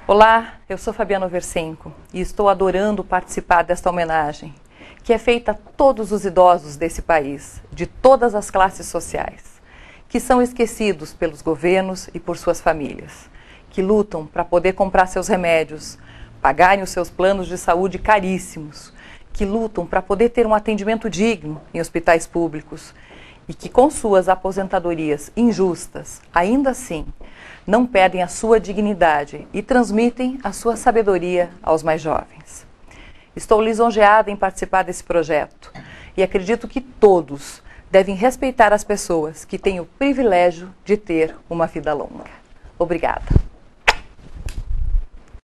Olá, eu sou Fabiana Oversenco e estou adorando participar desta homenagem, que é feita a todos os idosos desse país, de todas as classes sociais, que são esquecidos pelos governos e por suas famílias, que lutam para poder comprar seus remédios, pagarem os seus planos de saúde caríssimos, que lutam para poder ter um atendimento digno em hospitais públicos e que, com suas aposentadorias injustas, ainda assim, não perdem a sua dignidade e transmitem a sua sabedoria aos mais jovens. Estou lisonjeada em participar desse projeto e acredito que todos devem respeitar as pessoas que têm o privilégio de ter uma vida longa. Obrigada.